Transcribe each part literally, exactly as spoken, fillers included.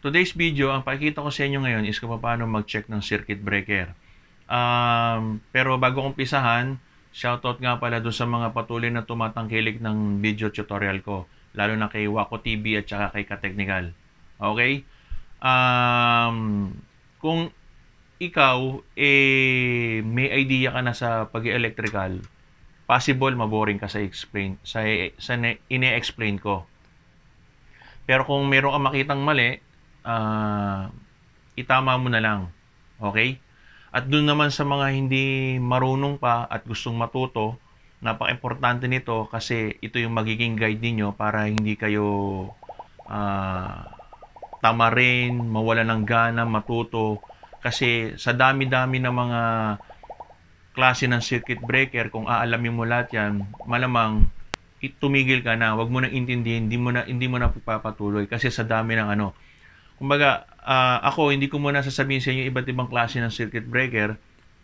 today's video, ang pakikita ko sa inyo ngayon is kung paano mag-check ng circuit breaker. Um, pero bago umpisahan, shoutout nga pala doon sa mga patuloy na tumatangkilik ng video tutorial ko, lalo na kay Wako T V at saka kay Ka-Technical. Okay? Um, kung ikaw eh may idea ka na sa pag-electrical, possible maboring ka sa explain sa sa ine-explain ko. Pero kung meron kang makitang mali, uh, itama mo na lang. Okay? At doon naman sa mga hindi marunong pa at gustong matuto, napaka-importante nito kasi ito yung magiging guide ninyo para hindi kayo uh, tamarin, mawala ng gana, matuto. Kasi sa dami-dami ng mga klase ng circuit breaker, kung aalamin mo lahat yan, malamang tumigil ka na, wag mo nang intindihin, hindi mo na hindi mo na pagpapatuloy kasi sa dami ng ano. Kumbaga, uh, ako hindi ko muna sasabihin sa inyo iba't ibang klase ng circuit breaker.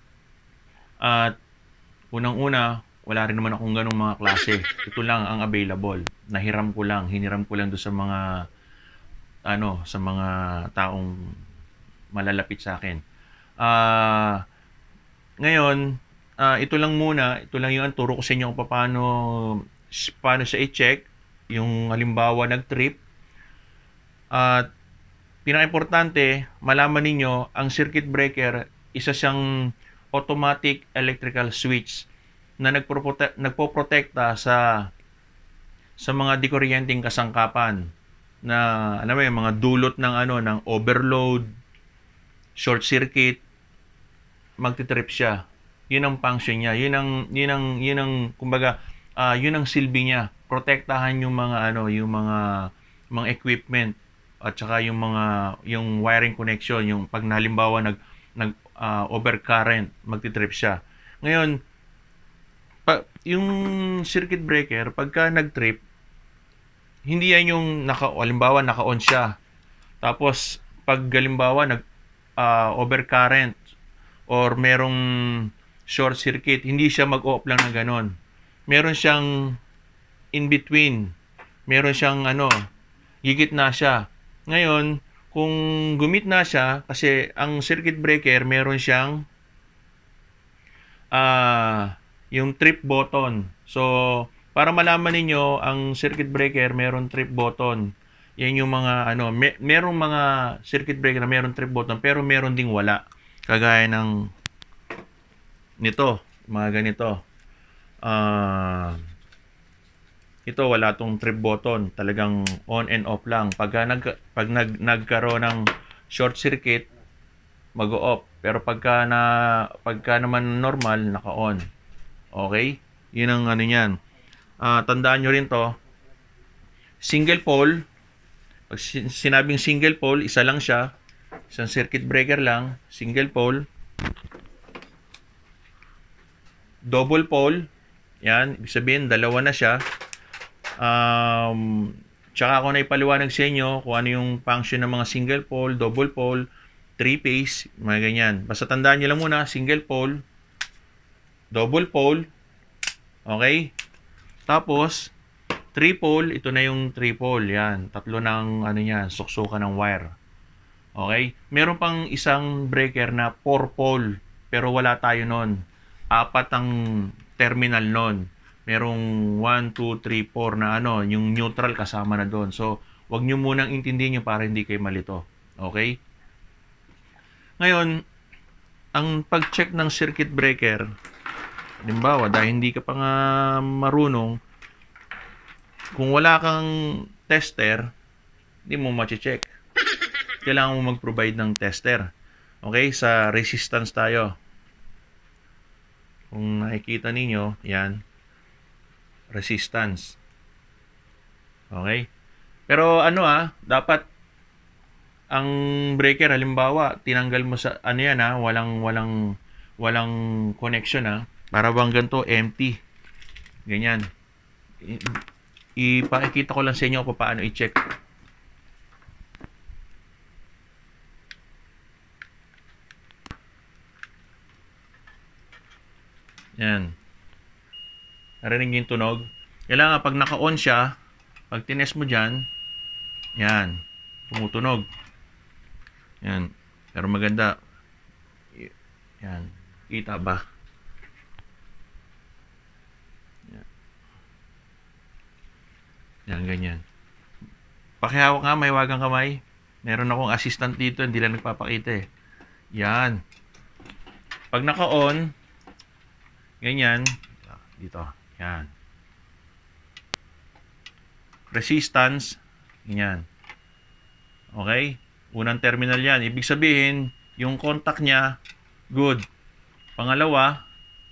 At uh, unang-una, wala rin naman akong ganung mga klase. Ito lang ang available. Nahiram ko lang, hiniram ko lang do sa mga ano, sa mga taong malalapit sa akin. Ah, uh, ngayon, uh, ito lang muna, ito lang yung turo ko sa inyo kung paano paano siya i-check, yung halimbawa nag-trip. At uh, pinaka-importante, malaman ninyo, ang circuit breaker, isa siyang automatic electrical switch na nagpo-prote- nagpo-protekta sa sa mga dikuryenteng kasangkapan na ano ba yung mga dulot ng ano ng overload, short circuit, magti-trip siya. Yun ang function niya. Yun ang yun ang yun ang kumbaga Uh, yun ang silbi niya, protektahan yung mga ano, yung mga mga equipment at saka yung mga yung wiring connection, yung pag halimbawa nag nag uh, overcurrent, magti-trip siya. Ngayon, pa, yung circuit breaker pagka nag-trip, hindi yan yung naka halimbawa naka-on siya. Tapos pag halimbawa nag uh, overcurrent or merong short circuit, hindi siya mag-off lang na ganon. Meron siyang in between. Meron siyang ano, gigitna siya. Ngayon, kung gumitna siya, kasi ang circuit breaker meron siyang uh, yung trip button. So, para malaman ninyo, ang circuit breaker meron trip button. Yan yung mga ano, may, merong mga circuit breaker na meron trip button, pero meron ding wala. Kagaya ng nito, mga ganito. Uh, ito wala tong trip button, talagang on and off lang. Pagka nag pag nag nagkaroon ng short circuit, mag-off. Pero pagka na pagka naman normal, naka-on. Okay? 'Yun ang ano niyan. Uh, tandaan nyo rin to. Single pole. Pag sinabing single pole, isa lang siya. Isang circuit breaker lang, single pole. Double pole. Yan, ibig sabihin, dalawa na siya. Um, tsaka ako na ipaliwanag sa inyo kung ano yung function ng mga single pole, double pole, three phase, mga ganyan. Basta tandaan nyo lang muna, single pole, double pole, okay? Tapos, three pole, ito na yung three pole, yan. Tatlo ng, ano yan, suksukan ng wire. Okay? Meron pang isang breaker na four pole, pero wala tayo nun. Apat ang terminal nun. Merong one, two, three, four na ano, yung neutral kasama na doon. So, wag nyo munang intindihin nyo para hindi kayo malito. Okay? Ngayon, ang pag-check ng circuit breaker, halimbawa, dahil hindi ka pa nga marunong, kung wala kang tester, hindi mo ma-check. Kailangan mo mag-provide ng tester. Okay? Sa resistance tayo. Kung nakikita ninyo, yan, resistance. Okay? Pero ano ah, dapat ang breaker halimbawa, tinanggal mo sa ano yan ah, walang walang walang connection ah, para bang ganito empty. Ganyan. Ipakikita ko lang sa inyo kung paano i-check. Yan. Narinig niyo yung tunog? Kailangan pag naka-on siya, pag tines mo dyan, yan, tumutunog. Yan. Pero maganda. Yan. Kita ba? Yan. Yan, ganyan. Pakihawak nga, may wagang kamay. Meron akong assistant dito, hindi lang nagpapakita eh. Yan. Pag naka-on, ganyan. Dito. Yan. Resistance. Ganyan. Okay? Unang terminal yan. Ibig sabihin, yung contact niya, good. Pangalawa,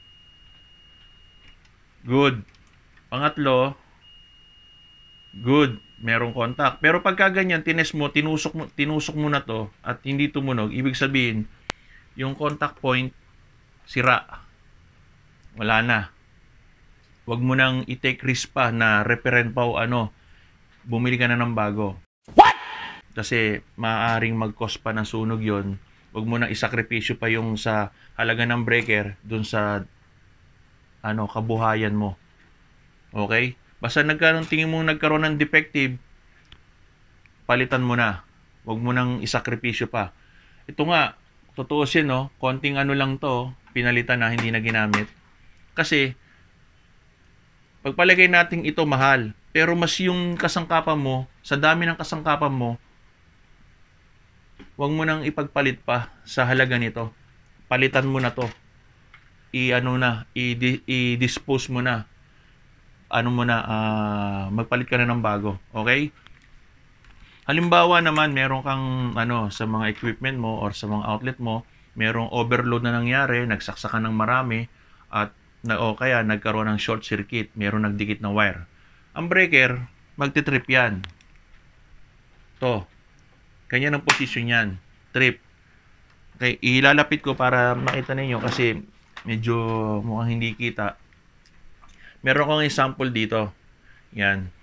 good. Pangatlo, good. Merong contact. Pero pagka ganyan, tines mo, tinusok mo, tinusok mo na to at hindi tumunog, ibig sabihin, yung contact point, sira. Wala na. Huwag mo nang i-take risk pa na referent pa o ano, bumili ka na ng bago. What? Kasi maaaring mag-cause pa ng sunog yon. Huwag mo nang isakripisyo pa yung sa halaga ng breaker dun sa ano, kabuhayan mo. Okay? Basta nagkaroon, tingin mo nagkaroon ng defective, palitan mo na. Huwag mo nang isakripisyo pa. Ito nga, totoo siya, no? Konting ano lang to, pinalitan na, hindi na ginamit. Kasi, pagpalagay natin ito mahal, pero mas yung kasangkapan mo, sa dami ng kasangkapan mo, huwag mo nang ipagpalit pa sa halaga nito. Palitan mo na to. I-ano na, i-dispose mo na. Ano mo na, uh, magpalit ka na ng bago. Okay? Halimbawa naman, meron kang ano, sa mga equipment mo or sa mga outlet mo, merong overload na nangyari, nagsaksakan ng marami, at na, o kaya nagkaroon ng short circuit, meron nagdikit na wire. Ang breaker, magti-trip yan. To. Ganyan ang position yan. Trip. Okay, ilalapit ko para makita ninyo kasi medyo mukhang hindi kita. Meron akong example dito. Yan.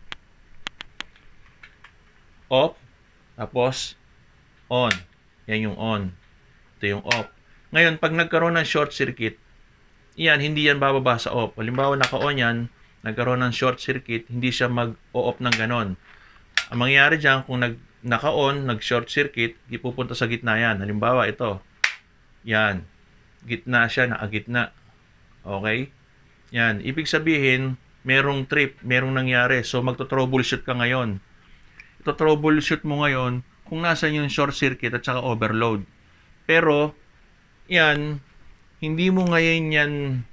Off. Tapos, on. Yan yung on. Ito yung off. Ngayon, pag nagkaroon ng short circuit, yan, hindi yan bababa sa off. Halimbawa, naka-on yan, nagkaroon ng short circuit, hindi siya mag-o-off ng ganon. Ang mangyayari dyan, kung nag, naka-on, nag-short circuit, ipupunta sa gitna yan. Halimbawa, ito. Yan. Gitna siya, nakagitna. Okay? Yan. Ibig sabihin, merong trip, merong nangyari. So, magto-troubleshoot ka ngayon. Ito troubleshoot mo ngayon kung nasan yung short circuit at saka overload. Pero, yan, hindi mo ngayon yan,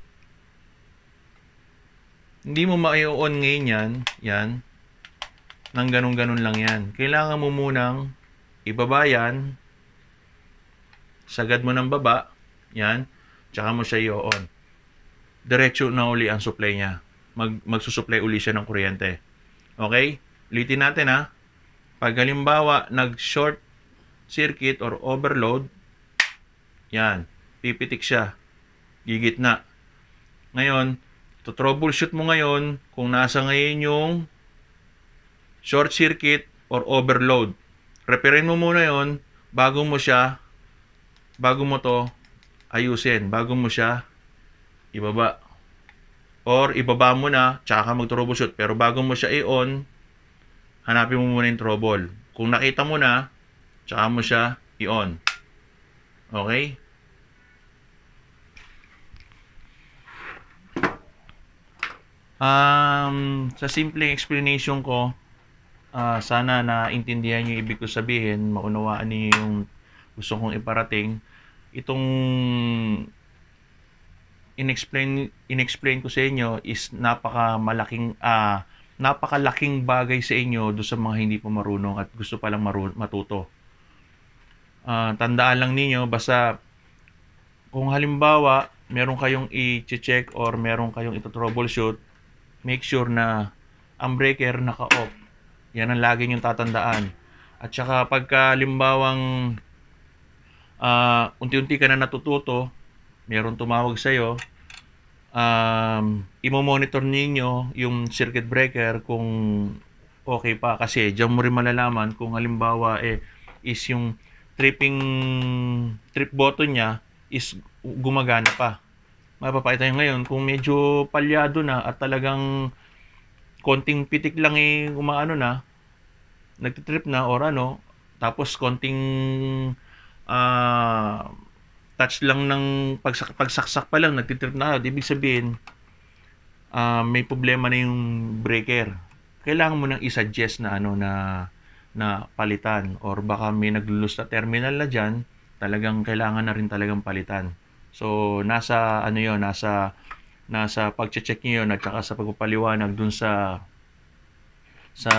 hindi mo ma-on ngayon yan, yan, nang ganun-ganun lang yan. Kailangan mo munang ibaba yan, sagad mo ng baba, yan, tsaka mo siya i-on. Diretso na uli ang supply niya. Mag, magsusupply uli siya ng kuryente. Okay? Ulitin natin ha. Pag halimbawa, nag-short circuit or overload, yan, pipitik siya. Gigitna. Ngayon, to troubleshoot mo ngayon kung nasa ngayon yung short circuit or overload. Referin mo muna yon bago mo siya, bago mo to ayusin, bago mo siya ibaba. Or ibaba mo na, tsaka mag-troubleshoot. Pero bago mo siya i-on, hanapin mo muna yung trouble. Kung nakita mo na, tsaka mo siya i-on. Okay? Um, sa simpleng explanation ko, uh, sana naintindihan niyo ibig ko sabihin, maunawaan niyo yung gusto kong iparating. Itong inexplain inexplain ko sa inyo is napakamalaking uh, napakalaking bagay sa inyo do sa mga hindi pa marunong at gusto pa lang maru- matuto. Uh, tandaan lang ninyo, basta kung halimbawa meron kayong i-check or meron kayong ito-troubleshoot, make sure na ang breaker naka-off. Yan ang lagi niyong tatandaan. At saka pagka halimbawang uh, unti-unti ka na natututo, meron tumawag sa'yo, um, imo-monitor ninyo yung circuit breaker kung okay pa. Kasi diyan mo rin malalaman kung halimbawa eh, is yung tripping trip button niya is gumagana pa. Mapapakita nyo ngayon kung medyo palyado na at talagang konting pitik lang eh umaano na, nagtitrip na or ano, Tapos konting ah, touch lang ng pagsak pagsaksak pa lang nagtitrip na agad. Ibig sabihin, ah, may problema na yung breaker. Kailangan mo nang i-suggest na ano na na palitan, or baka may naglulus na terminal na diyan, talagang kailangan na rin talagang palitan. So nasa ano 'yon, nasa nasa pagche-check niyo 'yon at saka sa pagpapaliwanag dun sa sa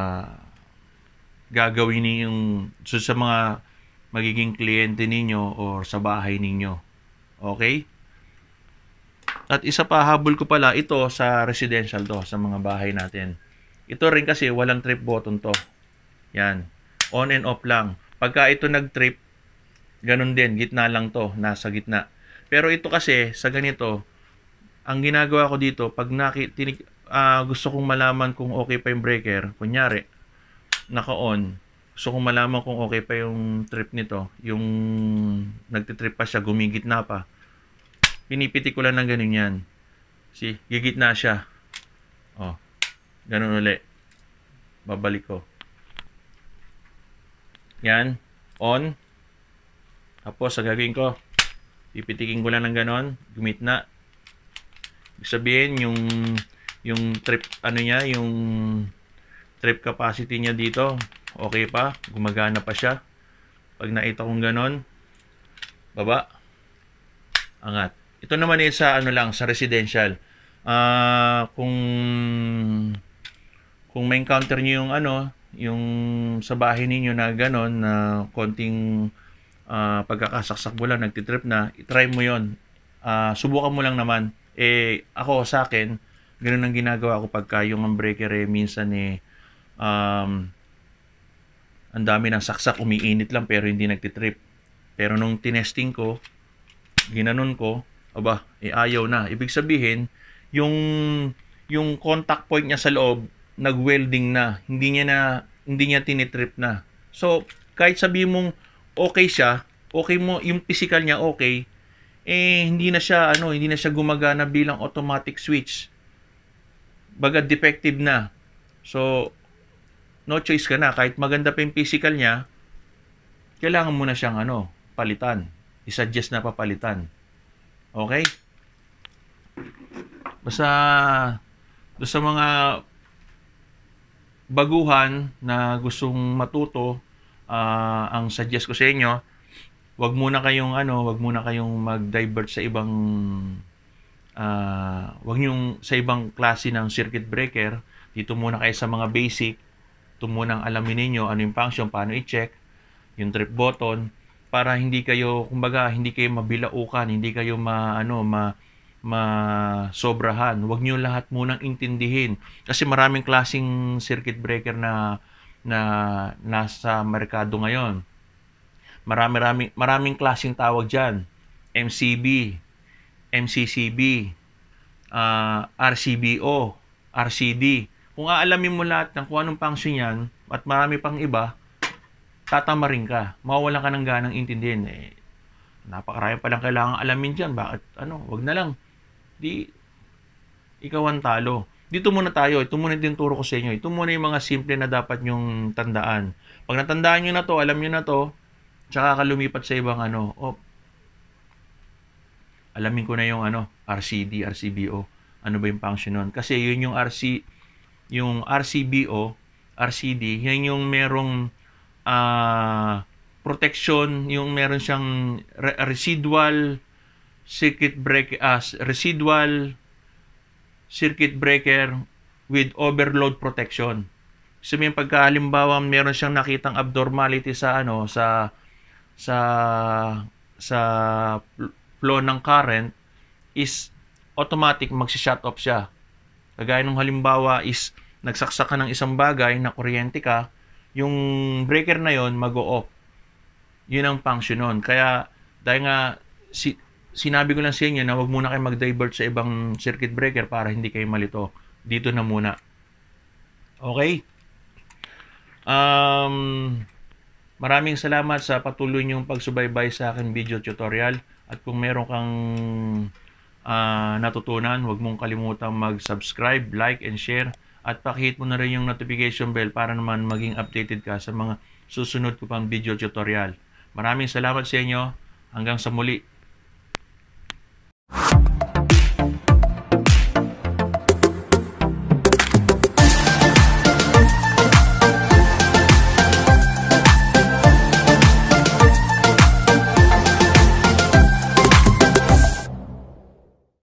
gagawin ninyong so sa mga magiging kliyente ninyo or sa bahay ninyo. Okay? At isa pa, habol ko pala ito sa residential to, sa mga bahay natin. Ito rin kasi walang trip button to. Yan. On and off lang. Pagka ito nag-trip, ganun din, gitna lang to, nasa gitna. Pero ito kasi, sa ganito, ang ginagawa ko dito, pag naki, tinig, uh, gusto kong malaman kung okay pa yung breaker, kunyari, naka-on, gusto kong malaman kung okay pa yung trip nito, yung nagtitrip pa siya, gumigitna pa, pinipiti ko lang ng ganun yan. See, gigitna siya. Oh, ganun ulit. Babalik ko. Yan, on. Tapos, sa gagawin ko, pipitikin ko lang ng ganon, gumitna. Ibig sabihin, yung, yung trip, ano niya, yung trip capacity niya dito, okay pa, gumagana pa siya. Pag nakita kong ganon, baba, angat. Ito naman is sa, ano lang, sa residential. Ah, uh, kung, kung may encounter niyo yung, ano, yung sa bahay ninyo na ganon, na konting uh, pagkakasaksak mo lang, nagtitrip na, itry mo yon. Uh, subukan mo lang naman. Eh, ako sa akin, ganun ang ginagawa ko pagka yung ang breaker eh, minsan eh, um, ang dami ng saksak, umiinit lang pero hindi nagtitrip. Pero nung tinesting ko, ginanon ko, aba, eh ayaw na. Ibig sabihin, yung, yung contact point niya sa loob, nag-welding na, hindi niya na, hindi niya tinitrip na. So, kahit sabi mong okay siya, okay mo, yung physical niya okay, eh hindi na siya ano, hindi na siya gumagana bilang automatic switch. Baga defective na. So, no choice ka na, kahit maganda pa yung physical niya, kailangan mo na siyang ano, palitan. I-suggest na papalitan. Okay? Basta doon sa mga baguhan na gustong matuto, uh, ang suggest ko sa inyo, wag muna kayong ano, wag muna kayong mag-divert sa ibang uh, wag niyo sa ibang klase ng circuit breaker. Dito muna kayo sa mga basic. Ito muna ang alamin niyo ano yung function, paano i-check yung trip button para hindi kayo, kumbaga, hindi kayo mabilaukan, hindi kayo ma ano, ma masobrahan. Huwag niyo lahat munang intindihin kasi maraming klaseng circuit breaker na na nasa merkado ngayon. Marami-rami maraming klaseng tawag diyan. M C B, M C C B, uh, R C B O, R C D. Kung aalamin mo lahat ng kung anong function yan at marami pang iba, tatamarin ka. Mawawalan ka ng ganang intindihin. Eh, napakarami pa lang kailangan alamin dyan. Bakit? Ano? Wag na lang. Di, ikaw ang talo. Dito muna tayo. Ito muna din turo ko sa inyo. Ito muna yung mga simple na dapat nyong tandaan. Pag natandaan nyo na to, alam nyo na to, tsaka ka lumipat sa ibang ano. Oh, alamin ko na yung ano, R C D, R C B O. Ano ba yung function nun? Kasi yun yung R C, yung R C B O, R C D, yan yung merong uh, protection, yung meron siyang re- residual circuit breaker, uh, residual circuit breaker with overload protection. Sabihin pagka halimbawa meron siyang nakitang abnormality sa ano sa sa sa flow ng current, is automatic magsi-shut off siya. Kagaya nung halimbawa is nagsaksak ka ng isang bagay na kuryente ka, yung breaker na yon mag-o-off. Yun ang function nun. Kaya dahil nga si sinabi ko lang sa inyo na wag muna kayo mag-divert sa ibang circuit breaker para hindi kayo malito. Dito na muna. Okay? Um, maraming salamat sa patuloy niyong pagsubaybay sa akin video tutorial. At kung meron kang uh, natutunan, wag mong kalimutang mag-subscribe, like, and share. At pakihit mo na rin yung notification bell para naman maging updated ka sa mga susunod ko pang video tutorial. Maraming salamat sa inyo. Hanggang sa muli.